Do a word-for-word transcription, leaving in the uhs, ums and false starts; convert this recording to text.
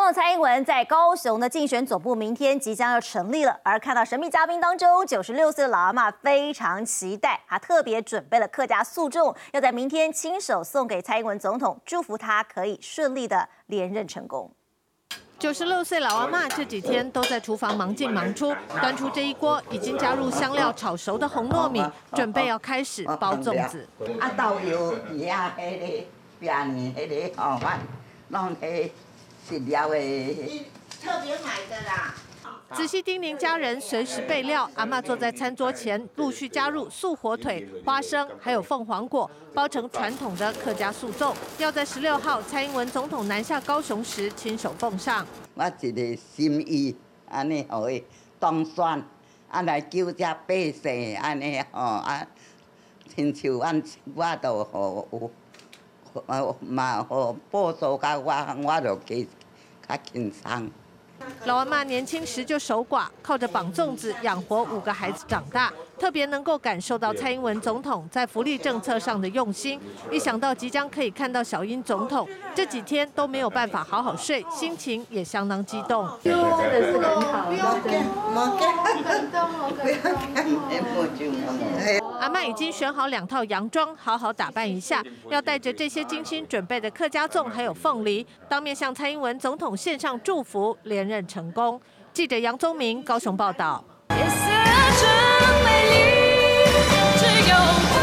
统蔡英文在高雄的竞选总部明天即将要成立了，而看到神秘嘉宾当中九十六岁的老阿嬷非常期待，还特别准备了客家素粽，要在明天亲手送给蔡英文总统，祝福他可以顺利的连任成功。 九十六岁老阿嬷这几天都在厨房忙进忙出，端出这一锅已经加入香料炒熟的红糯米，准备要开始包粽子。 啊，豆油呀，迄个边呢，迄个哦，我弄迄食料的，特别买的啦。 仔细叮咛家人随时备料，阿嬷坐在餐桌前，陆续加入素火腿、花生，还有凤凰果，包成传统的客家素粽，要在十六号蔡英文总统南下高雄时亲手奉上。 我一个心意，安尼互伊当选，啊来救这百姓，安尼吼啊，亲像阮我都互有，呃嘛互补助甲我，我就加较轻松。 老阿嬷年轻时就守寡，靠着绑粽子养活五个孩子长大，特别能够感受到蔡英文总统在福利政策上的用心。一想到即将可以看到小英总统，这几天都没有办法好好睡，心情也相当激动。 真的是很好，不要紧，莫紧，好感动，好感动。 阿嬷已经选好两套洋装，好好打扮一下，要带着这些精心准备的客家粽还有凤梨，当面向蔡英文总统献上祝福，连任成功。记者杨宗明高雄报道。 夜色真美丽，只有